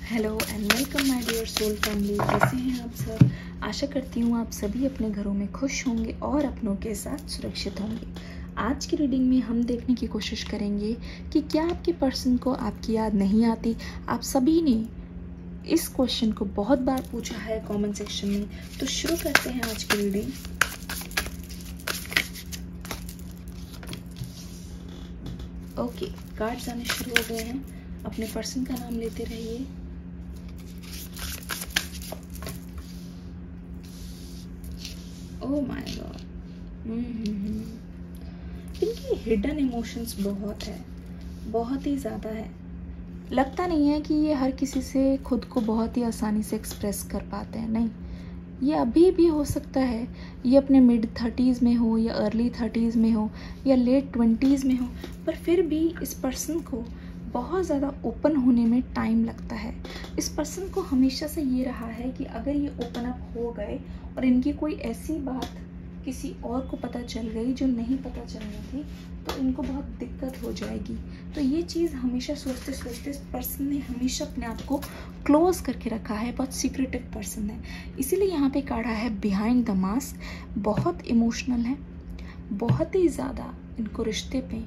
Hello and welcome my dear soul family. कैसे हैं आप सब? आशा करती हूँ आप सभी अपने घरों में खुश होंगे और अपनों के साथ सुरक्षित होंगे। आज की रीडिंग में हम देखने की कोशिश करेंगे कि क्या आपके पर्सन को आपकी याद नहीं आती। आप सभी ने इस क्वेश्चन को बहुत बार पूछा है कमेंट सेक्शन में, तो शुरू करते हैं आज की रीडिंग। ओके, कार्ड्स आने शुरू हो गए हैं। अपने पर्सन का नाम लेते रहिए। ओह माय गॉड, इनकी हिडन इमोशंस बहुत है, बहुत ही ज़्यादा है। लगता नहीं है कि ये हर किसी से खुद को बहुत ही आसानी से एक्सप्रेस कर पाते हैं। नहीं, ये अभी भी हो सकता है ये अपने मिड 30s में हो या अर्ली 30s में हो या लेट 20s में हो, पर फिर भी इस पर्सन को बहुत ज़्यादा ओपन होने में टाइम लगता है। इस पर्सन को हमेशा से ये रहा है कि अगर ये ओपन अप हो गए और इनकी कोई ऐसी बात किसी और को पता चल गई जो नहीं पता चलनी थी, तो इनको बहुत दिक्कत हो जाएगी। तो ये चीज़ हमेशा सोचते सोचते इस पर्सन ने हमेशा अपने आप को क्लोज करके रखा है। बहुत सीक्रेटिव पर्सन है, इसीलिए यहाँ पे कार्ड आया है बिहाइंड द मास्क। बहुत इमोशनल है, बहुत ही ज़्यादा इनको रिश्ते पे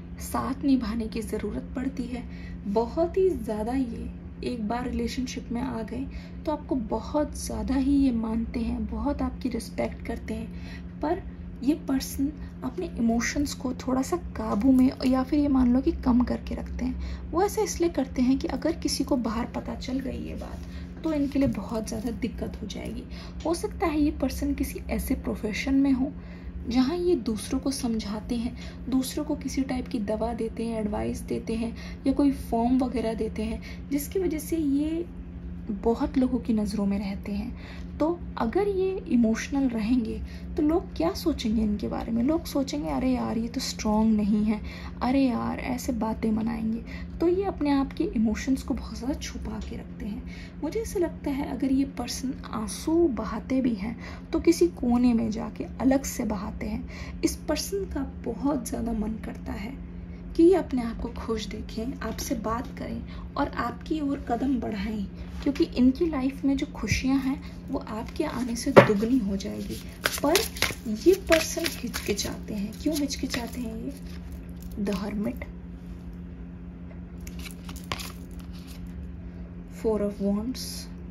साथ निभाने की ज़रूरत पड़ती है। बहुत ही ज़्यादा ये एक बार रिलेशनशिप में आ गए तो आपको बहुत ज़्यादा ही ये मानते हैं, बहुत आपकी रिस्पेक्ट करते हैं। पर ये पर्सन अपने इमोशंस को थोड़ा सा काबू में या फिर ये मान लो कि कम करके रखते हैं। वो ऐसा इसलिए करते हैं कि अगर किसी को बाहर पता चल गई ये बात तो इनके लिए बहुत ज़्यादा दिक्कत हो जाएगी। हो सकता है ये पर्सन किसी ऐसे प्रोफेशन में हो जहाँ ये दूसरों को समझाते हैं, दूसरों को किसी टाइप की दवा देते हैं, एडवाइस देते हैं या कोई फॉर्म वगैरह देते हैं, जिसकी वजह से ये बहुत लोगों की नज़रों में रहते हैं। तो अगर ये इमोशनल रहेंगे तो लोग क्या सोचेंगे इनके बारे में? लोग सोचेंगे अरे यार ये तो स्ट्रॉन्ग नहीं है, अरे यार ऐसे बातें बनाएंगे। तो ये अपने आप के इमोशंस को बहुत ज़्यादा छुपा के रखते हैं। मुझे ऐसा लगता है अगर ये पर्सन आंसू बहाते भी हैं तो किसी कोने में जाके अलग से बहाते हैं। इस पर्सन का बहुत ज़्यादा मन करता है कि ये अपने आप को खुश देखें, आपसे बात करें और आपकी ओर कदम बढ़ाएं, क्योंकि इनकी लाइफ में जो खुशियां हैं वो आपके आने से दुगनी हो जाएगी। पर ये पर्सन हिचकिचाते हैं। क्यों हिचकिचाते हैं ये? The hermit, 4 of wands.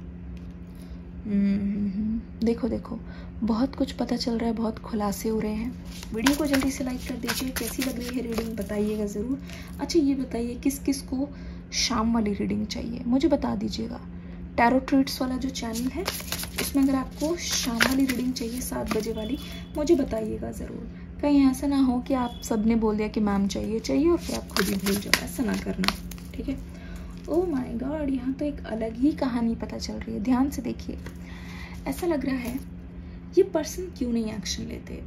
देखो देखो, बहुत कुछ पता चल रहा है, बहुत खुलासे हो रहे हैं। वीडियो को जल्दी से लाइक कर दीजिए। कैसी लग रही है रीडिंग बताइएगा ज़रूर। अच्छा ये बताइए किस किस को शाम वाली रीडिंग चाहिए, मुझे बता दीजिएगा। टैरो ट्रीट्स वाला जो चैनल है उसमें अगर आपको शाम वाली रीडिंग चाहिए 7 बजे वाली, मुझे बताइएगा ज़रूर। कहीं ऐसा ना हो कि आप सब ने बोल दिया कि मैम चाहिए और फिर आप खुद ही भूल जाओ। ऐसा ना करना, ठीक है? ओह माय गॉड, यहाँ तो एक अलग ही कहानी पता चल रही है। ध्यान से देखिए, ऐसा लग रहा है ये पर्सन क्यों नहीं एक्शन लेते।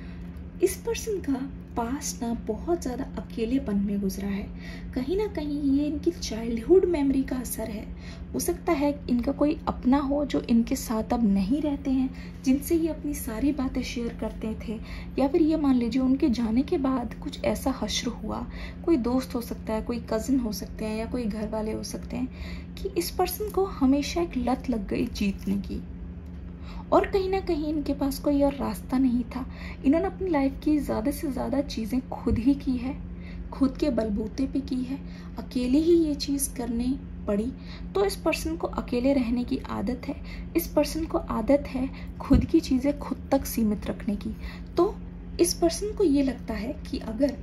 इस पर्सन का पास्ट ना बहुत ज़्यादा अकेलेपन में गुजरा है। कहीं ना कहीं ये इनकी चाइल्डहुड मेमोरी का असर है। हो सकता है इनका कोई अपना हो जो इनके साथ अब नहीं रहते हैं, जिनसे ये अपनी सारी बातें शेयर करते थे, या फिर ये मान लीजिए उनके जाने के बाद कुछ ऐसा हश्र हुआ। कोई दोस्त हो सकता है, कोई कज़न हो सकते हैं या कोई घर वाले हो सकते हैं कि इस पर्सन को हमेशा एक लत लग गई जीतने की, और कहीं ना कहीं इनके पास कोई और रास्ता नहीं था। इन्होंने अपनी लाइफ की ज़्यादा से ज़्यादा चीज़ें खुद ही की है, खुद के बलबूते पे की है, अकेले ही ये चीज़ करनी पड़ी। तो इस पर्सन को अकेले रहने की आदत है। इस पर्सन को आदत है खुद की चीज़ें खुद तक सीमित रखने की। तो इस पर्सन को ये लगता है कि अगर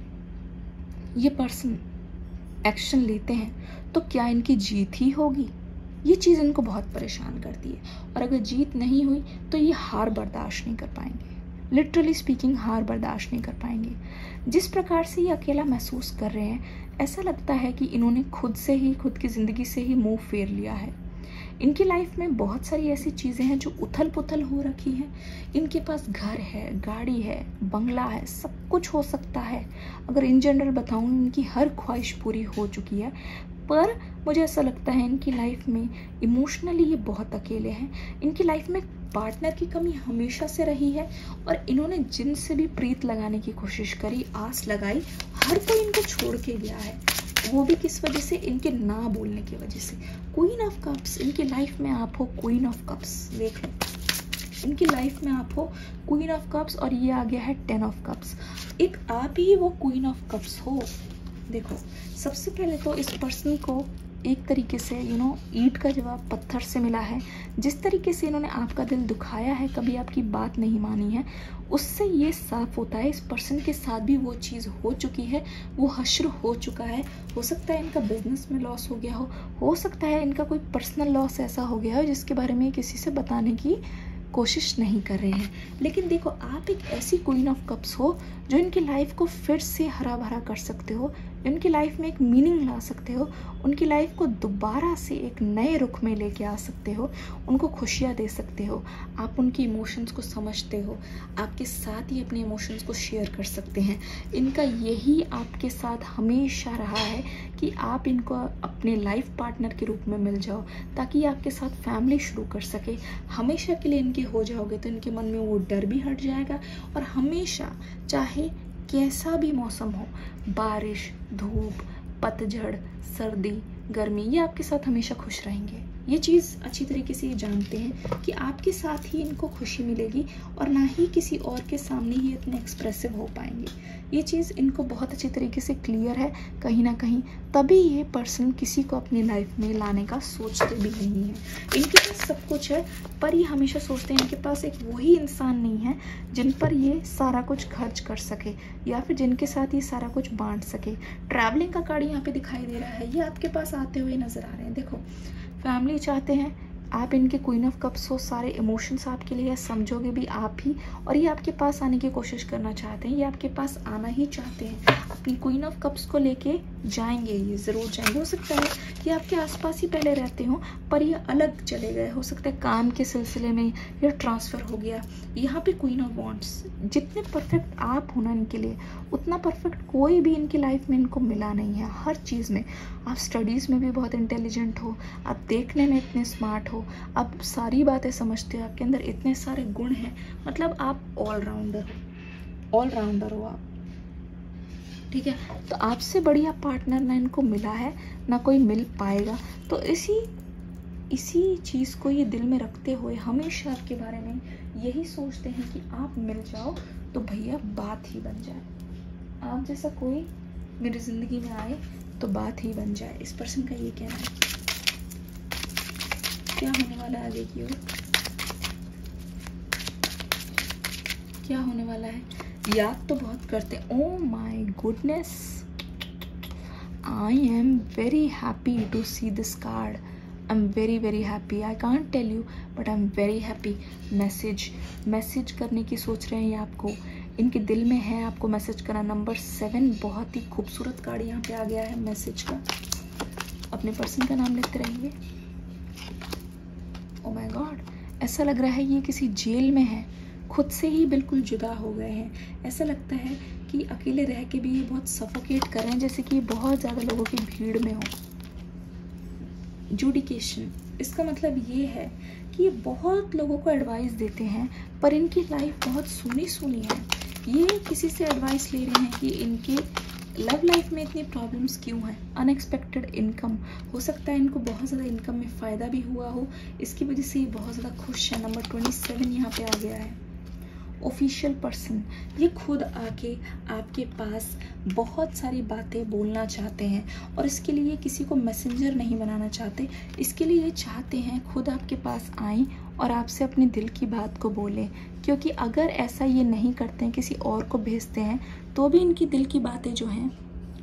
ये पर्सन एक्शन लेते हैं तो क्या इनकी जीत ही होगी। ये चीज़ इनको बहुत परेशान करती है, और अगर जीत नहीं हुई तो ये हार बर्दाश्त नहीं कर पाएंगे। लिटरली स्पीकिंग हार बर्दाश्त नहीं कर पाएंगे। जिस प्रकार से ये अकेला महसूस कर रहे हैं, ऐसा लगता है कि इन्होंने खुद से ही, खुद की ज़िंदगी से ही मुंह फेर लिया है। इनकी लाइफ में बहुत सारी ऐसी चीज़ें हैं जो उथल पुथल हो रखी हैं। इनके पास घर है, गाड़ी है, बंगला है, सब कुछ हो सकता है। अगर इन जनरल बताऊँ, इनकी हर ख्वाहिश पूरी हो चुकी है, पर मुझे ऐसा लगता है इनकी लाइफ में इमोशनली ये बहुत अकेले हैं। इनकी लाइफ में पार्टनर की कमी हमेशा से रही है, और इन्होंने जिनसे भी प्रीत लगाने की कोशिश करी, आस लगाई, हर कोई इनको छोड़ के गया है। वो भी किस वजह से, इनके ना बोलने की वजह से। क्वीन ऑफ कप्स, इनकी लाइफ में आप हो क्वीन ऑफ कप्स, देख लो इनकी लाइफ में आप हो क्वीन ऑफ कप्स, और ये आ गया है 10 ऑफ कप्स। एक आप ही वो क्वीन ऑफ कप्स हो। देखो सबसे पहले तो इस पर्सन को एक तरीके से ईंट का जवाब पत्थर से मिला है। जिस तरीके से इन्होंने आपका दिल दुखाया है, कभी आपकी बात नहीं मानी है, उससे ये साफ होता है इस पर्सन के साथ भी वो चीज़ हो चुकी है, वो हश्र हो चुका है। हो सकता है इनका बिजनेस में लॉस हो गया हो सकता है इनका कोई पर्सनल लॉस ऐसा हो गया हो जिसके बारे में किसी से बताने की कोशिश नहीं कर रहे हैं। लेकिन देखो आप एक ऐसी क्वीन ऑफ कप्स हो जो इनकी लाइफ को फिर से हरा भरा कर सकते हो, इनकी लाइफ में एक मीनिंग ला सकते हो, उनकी लाइफ को दोबारा से एक नए रुख में लेके आ सकते हो, उनको खुशियाँ दे सकते हो। आप उनकी इमोशंस को समझते हो, आपके साथ ही अपने इमोशंस को शेयर कर सकते हैं। इनका यही आपके साथ हमेशा रहा है कि आप इनको अपने लाइफ पार्टनर के रूप में मिल जाओ, ताकि आपके साथ फैमिली शुरू कर सके। हमेशा के लिए इनके हो जाओगे तो इनके मन में वो डर भी हट जाएगा, और हमेशा चाहे कैसा भी मौसम हो, बारिश, धूप, पतझड़, सर्दी, गर्मी, ये आपके साथ हमेशा खुश रहेंगे। ये चीज़ अच्छी तरीके से ये जानते हैं कि आपके साथ ही इनको खुशी मिलेगी, और ना ही किसी और के सामने ही इतने एक्सप्रेसिव हो पाएंगे। ये चीज़ इनको बहुत अच्छी तरीके से क्लियर है कहीं ना कहीं, तभी ये पर्सन किसी को अपनी लाइफ में लाने का सोचते भी नहीं है। इनके पास सब कुछ है, पर ये हमेशा सोचते हैं इनके पास एक वही इंसान नहीं है जिन पर ये सारा कुछ खर्च कर सके, या फिर जिनके साथ ये सारा कुछ बांट सके। ट्रैवलिंग का कार्ड यहाँ पे दिखाई दे रहा है, ये आपके पास आते हुए नजर आ रहे हैं। देखो फैमिली चाहते हैं, आप इनके क्वीन ऑफ कप्स हो, सारे इमोशंस आपके लिए समझोगे भी आप ही, और ये आपके पास आने की कोशिश करना चाहते हैं, ये आपके पास आना ही चाहते हैं। अपनी क्वीन ऑफ कप्स को लेके जाएंगे, ये ज़रूर जाएंगे। हो सकता है कि आपके आसपास ही पहले रहते हो, पर ये अलग चले गए, हो सकता है काम के सिलसिले में, या ट्रांसफ़र हो गया। यहाँ पे क्वीन ऑफ वॉन्ड्स, जितने परफेक्ट आप हो ना इनके लिए, उतना परफेक्ट कोई भी इनकी लाइफ में इनको मिला नहीं है। हर चीज़ में आप स्टडीज़ में भी बहुत इंटेलिजेंट हो, आप देखने में इतने स्मार्ट हो, आप सारी बातें समझते हो, आपके अंदर इतने सारे गुण हैं, मतलब आप ऑलराउंडर हो आप, ठीक है। तो आपसे बढ़िया पार्टनर ना इनको मिला है, ना कोई मिल पाएगा। तो इसी चीज़ को ये दिल में रखते हुए हमेशा आपके बारे में यही सोचते हैं कि आप मिल जाओ तो भैया बात ही बन जाए, आप जैसा कोई मेरी ज़िंदगी में आए तो बात ही बन जाए। इस पर्सन का ये कहना है। क्या होने वाला है आगे की ओर, क्या होने वाला है? याद तो बहुत करते। Oh my goodness, I am very happy to see this card. I am very very happy, I can't tell you but I am very happy. Message करने की सोच रहे हैं ये आपको, इनके दिल में है आपको मैसेज करना। नंबर 7 बहुत ही खूबसूरत कार्ड यहाँ पे आ गया है मैसेज का। अपने पर्सन का नाम लिखते रहेंगे। ओ माय गॉड, ऐसा लग रहा है ये किसी जेल में है, खुद से ही बिल्कुल जुदा हो गए हैं। ऐसा लगता है कि अकेले रह के भी ये बहुत सफोकेट कर रहे हैं, जैसे कि बहुत ज़्यादा लोगों की भीड़ में हो। जुडिकेशन, इसका मतलब ये है कि ये बहुत लोगों को एडवाइस देते हैं, पर इनकी लाइफ बहुत सुनी है। ये किसी से एडवाइस ले रहे हैं कि इनके लव लाइफ में इतनी प्रॉब्लम्स क्यों हैं। अनएक्सपेक्टेड इनकम, हो सकता है इनको बहुत ज़्यादा इनकम में फ़ायदा भी हुआ हो, इसकी वजह से ये बहुत ज़्यादा खुश है। नंबर 27 यहाँ पे आ गया है। ऑफिशियल पर्सन, ये खुद आके आपके पास बहुत सारी बातें बोलना चाहते हैं, और इसके लिए किसी को मैसेंजर नहीं बनाना चाहते। इसके लिए ये चाहते हैं खुद आपके पास आएं और आपसे अपने दिल की बात को बोलें, क्योंकि अगर ऐसा ये नहीं करते हैं, किसी और को भेजते हैं, तो भी इनकी दिल की बातें जो हैं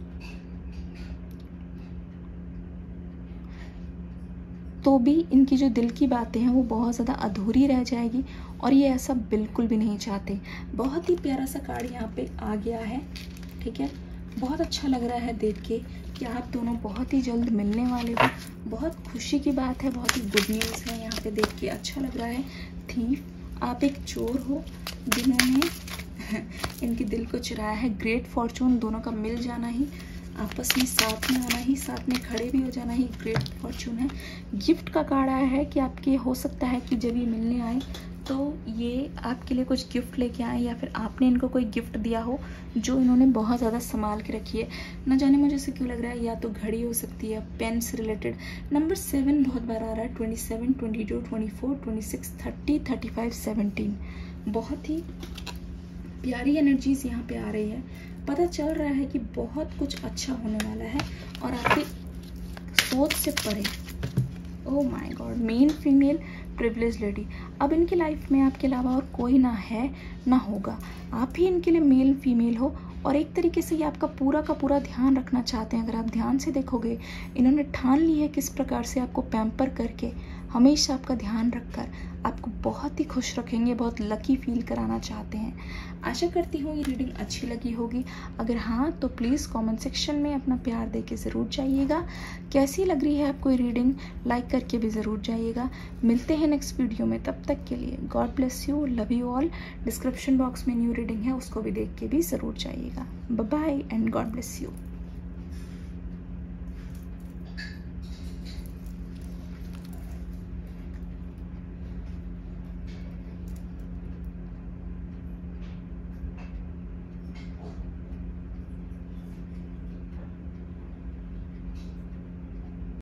इनकी जो दिल की बातें हैं वो बहुत ज़्यादा अधूरी रह जाएगी, और ये ऐसा बिल्कुल भी नहीं चाहते। बहुत ही प्यारा सा कार्ड यहाँ पे आ गया है, ठीक है। बहुत अच्छा लग रहा है देख के कि आप दोनों बहुत ही जल्द मिलने वाले हो। बहुत खुशी की बात है, बहुत ही गुड न्यूज़ है यहाँ पे देख के, अच्छा लग रहा है। थीफ, आप एक चोर हो जिन्होंने इनके दिल को चुराया है। ग्रेट फॉर्चून, दोनों का मिल जाना ही आपस में साथ में आना ही, साथ में खड़े भी हो जाना ही ग्रेट फॉर्चून है। गिफ्ट का कार्ड आया है कि आपके हो सकता है कि जब ये मिलने आए तो ये आपके लिए कुछ गिफ्ट लेके आए, या फिर आपने इनको कोई गिफ्ट दिया हो जो इन्होंने बहुत ज़्यादा संभाल के रखी है। न जाने मुझे से क्यों लग रहा है, या तो घड़ी हो सकती है, पेन से रिलेटेड। नंबर 7 बहुत बार आ रहा है, 27, 22, 24, 26, 30, 35, 17। बहुत ही प्यारी एनर्जीज यहाँ पे आ रही है। पता चल रहा है कि बहुत कुछ अच्छा होने वाला है और आपकी सोच से परे। Oh my god, men female privilege lady. अब इनकी लाइफ में आपके अलावा और कोई ना है ना होगा, आप ही इनके लिए मेल फीमेल हो, और एक तरीके से ये आपका पूरा का पूरा ध्यान रखना चाहते हैं। अगर आप ध्यान से देखोगे, इन्होंने ठान ली है किस प्रकार से आपको पैम्पर करके, हमेशा आपका ध्यान रखकर आपको बहुत ही खुश रखेंगे, बहुत लकी फील कराना चाहते हैं। आशा करती हूँ ये रीडिंग अच्छी लगी होगी। अगर हाँ तो प्लीज़ कमेंट सेक्शन में अपना प्यार दे के ज़रूर जाइएगा। कैसी लग रही है आपको ये रीडिंग, लाइक करके भी ज़रूर जाइएगा। मिलते हैं नेक्स्ट वीडियो में, तब तक के लिए god bless you, love you all. Description box में न्यू रीडिंग है, उसको भी देख के भी ज़रूर जाइएगा। Bye bye and god bless you.